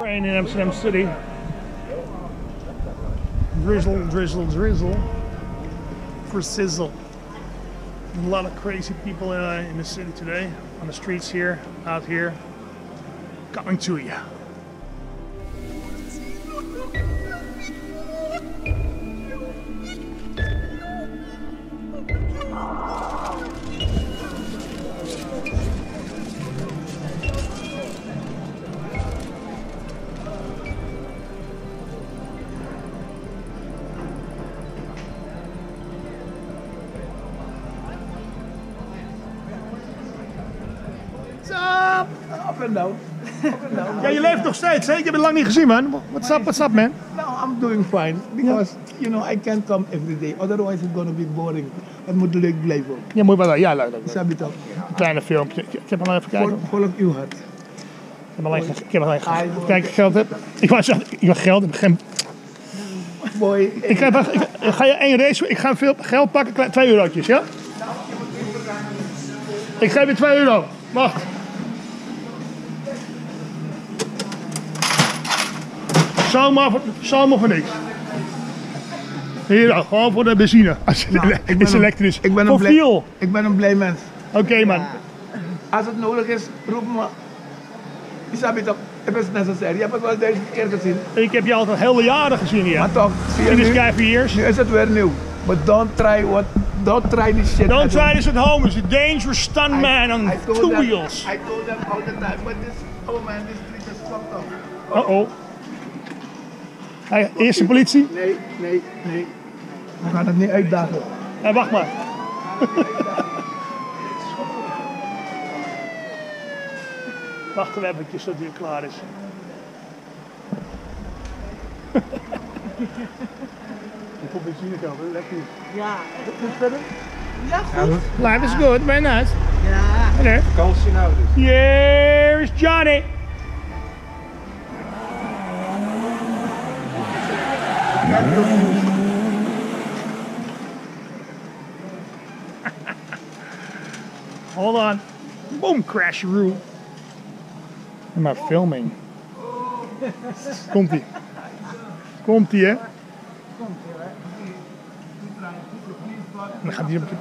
Rain in Amsterdam City. Drizzle, drizzle, drizzle. For sizzle. A lot of crazy people in the city today. On the streets here, out here. Coming to you. Up and down. Up and down. Ja, je leeft nog steeds, hè? Ik heb het lang niet gezien, man. What's up, man? No, I'm doing fine. Because, you know, I can't come every day. Otherwise it's gonna be boring. Het moet leuk blijven. Ja, moet wel. Ja, leuk. Snap je toch? Een kleine filmpje. Ik heb al even kijken. Volg uw hart. Ik heb alleen kijk, geld heb. Ik wou zeggen, ik wil geld. Ik heb geen... Boy. Ik ga je één race. Ik ga veel geld pakken. 2 eurotjes, ja? Ik geef je 2 euro. Wacht. Zomaar voor niks. Hier, gewoon voor de benzine. Het is elektrisch. Ik ben een blij mens. Oké, man. Als het nodig is, roep me. Je snapt het toch? Het is necessair. Je hebt het wel 1000 keer gezien. Ik heb je al hele jaren gezien hier. Maar toch, zie je In nu? the sky for years. Nu is het weer nieuw. But don't try this shit. Don't try this at home. It's a dangerous stuntman on 2 wheels. I told them all the time, but this street is fucked up. Uh-oh. Hey, eerste politie? Nee. We gaan het niet uitdagen. Hey, wacht maar. Wacht even eventjes tot hij klaar is. Hoeveel benzine geld, lekker. Ja. Goed verder? Ja, goed. Life is good, very nice. Ja. Hello. Vakantie nou dus. Here is Johnny. Hold on. Boom, crasheroo. I'm not filming. Komt-ie. Komt-ie, hè? Dan gaat hij op.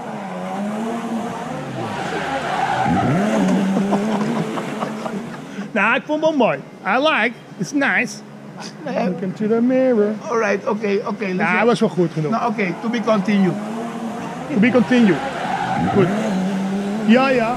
Nou, ik vond het wel mooi. I like. It's nice. Look into the mirror. Alright, oké. Ja, hij was wel goed genoeg. Nou, oké, to be continued. To be continued. Goed. Ja.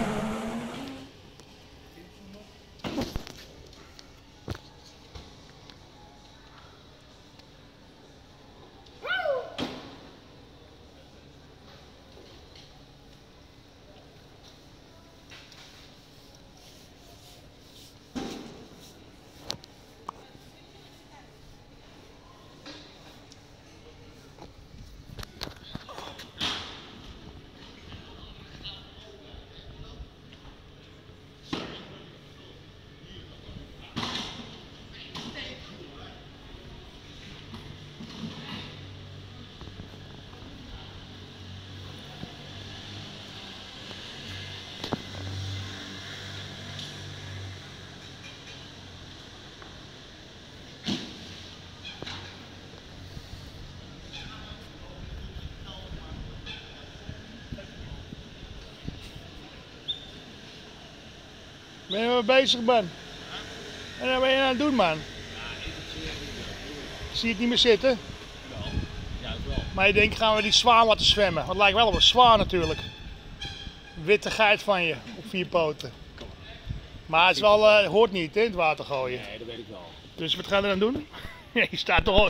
Ben je mee bezig, man? En wat ben je aan het doen, man? Zie je het niet meer zitten? Wel. Maar je denkt, gaan we die zwaan laten zwemmen? Want het lijkt wel op een zwaan natuurlijk. Witte geit van je, op 4 poten. Maar het is wel, hoort niet, hè, in het water gooien. Nee, dat weet ik wel. Dus wat gaan we dan doen? Je staat toch al...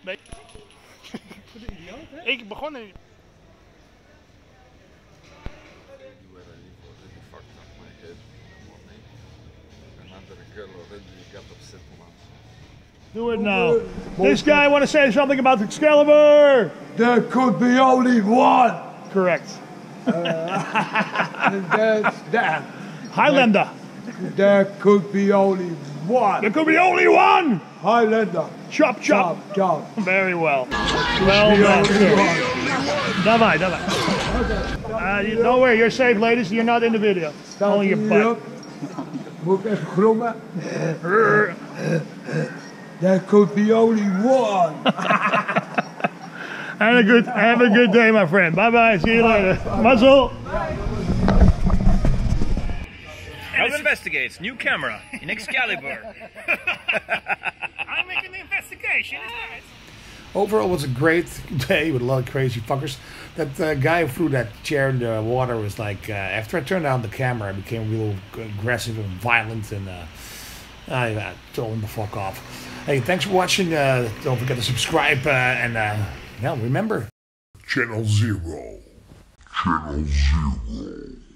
Ik begon er... Do it now. This guy want to say something about Excalibur. There could be only one. Correct. And that's that. Highlander. There could be only one. There could be only one. Highlander. Chop, chop. Chop. Very well. Well done. Давай. Don't worry, you're safe, ladies. You're not in the video. Only your butt. Moet ik even grommen? There could be only one. Have a good day, my friend. Bye bye. See you later. Muzzle. Elf investigates. New camera in Excalibur. I'm making the investigation. Overall, it was a great day with a lot of crazy fuckers. That guy who threw that chair in the water was like, after I turned on the camera, I became real aggressive and violent, and I told him to fuck off. Hey, thanks for watching. Don't forget to subscribe, and yeah, remember. Channel Zero. Channel Zero.